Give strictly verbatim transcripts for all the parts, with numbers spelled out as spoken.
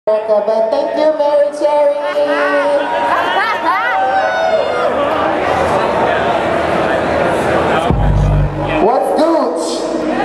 But thank you, Mary Cherry. What's gooch?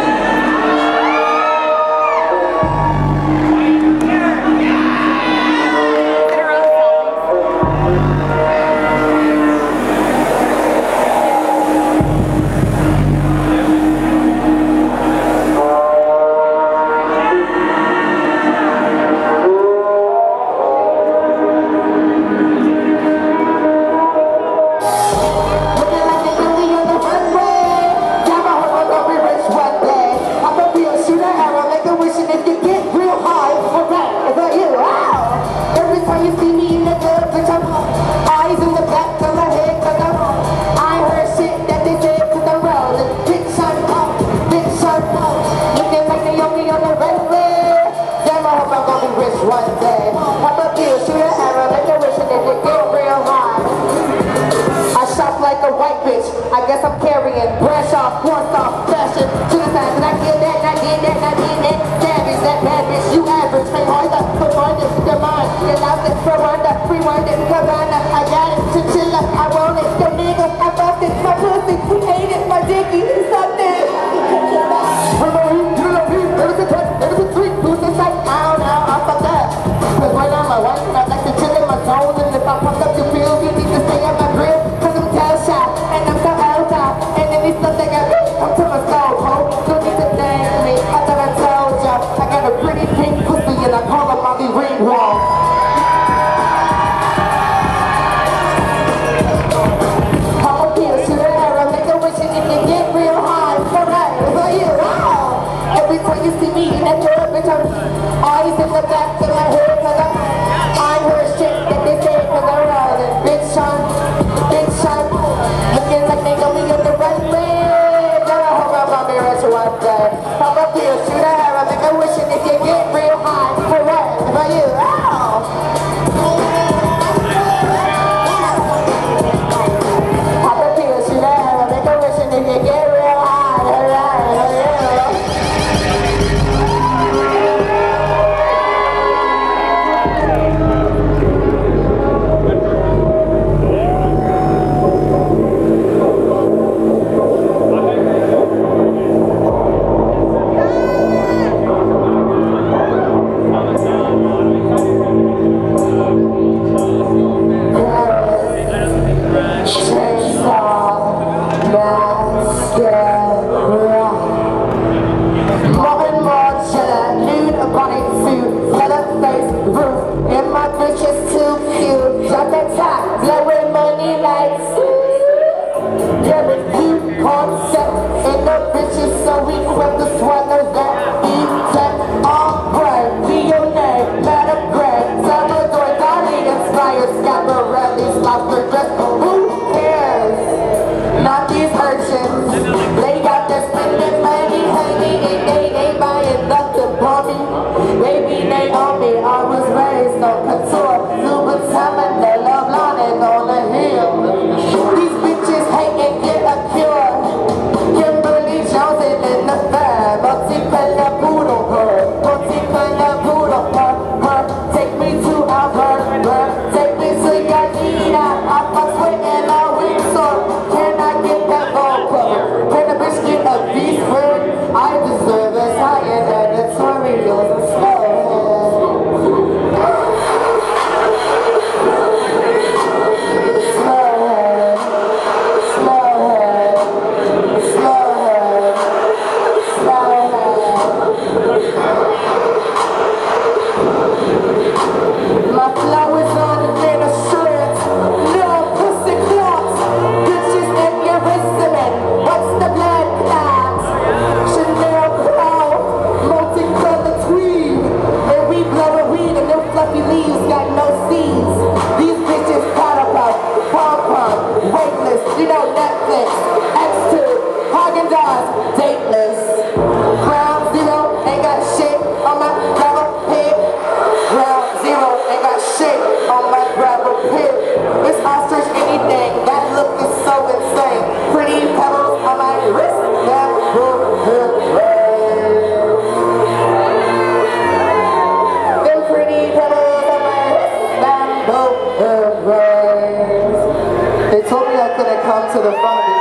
One day, I'm a deal, shoot an arrow, make a wish and then you get real high. I shop like a white bitch, I guess I'm carrying brush off, force off, fashion to the side, and I get that, and I get that, and I get that. Savage, that bad bitch, you average, play harder, put on it, your mind, your life is for wonder, free wonder, Havana, I got it, chinchilla, I want it, yo nigga, I bought it, my pussy, we ate it, my dicky, something. If I fuck up your bills, you need to stay at my grill. Cause I'm Dosha, and I'm so Elsa. And then these stuff they got me, come to my soul, ho. Don't need to thank me, I thought I told ya. I got a pretty pink pussy and I call her Molly Ringwald. I'm a pill, shoot an arrow, make a wish and you get real high. Alright, for you, wow. Every time you see me in that door, bitch, I'm always in the back of my head. Cause I'm, I heard shit that they say. Big shot, big shot, looking like they gon' be on the right way. Gotta hope I'm on me rich one day. Pop up here, shoot a arrow, make a wish and if you get real high, for what? For you, ow! no embrace. They told me I couldn't come to the front.